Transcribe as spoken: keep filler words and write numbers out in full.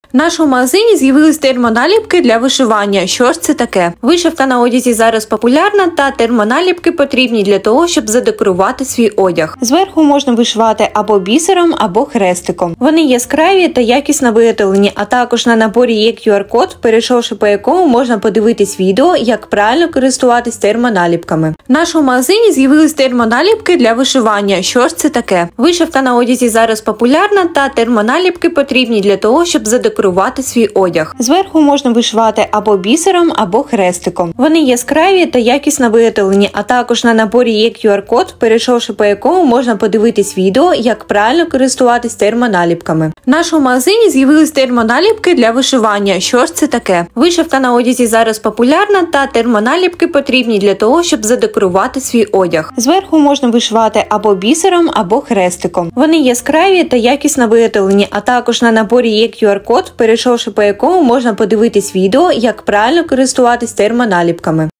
В нашому магазині з'явились термоналіпки для вишивання. Що ж це таке? Вишивка на одязі зараз популярна, та термоналіпки потрібні для того, щоб задекорувати свій одяг. Зверху можна вишивати або бісером, або хрестиком. Вони яскраві та якісно виготовлені, а також на наборі є кю ар код, перейшовши по якому можна подивитись відео, як правильно користуватись термоналіпками. В нашому магазині з'явились термоналіпки для вишивання. Що ж це таке? Вишивка на одязі зараз популярна, та термоналіпки потрібні для того, щоб задекорувати свій одяг. Зверху можна вишивати або бісером, або хрестиком. Вони яскраві та якісно виготовлені, а також на наборі є кю ар код, перейшовши по якому можна подивитись відео, як правильно користуватись термоналіпками. В нашому магазині з'явились термоналіпки для вишивання. Що ж це таке? Вишивка на одязі зараз популярна, та термоналіпки потрібні для того, щоб задекорувати свій одяг. Зверху можна вишивати або бісером, або хрестиком. Вони яскраві та якісно виготовлені, а також на наборі є кю ар код, перейшовши по якому можна подивитись відео, як правильно користуватись термоналіпками.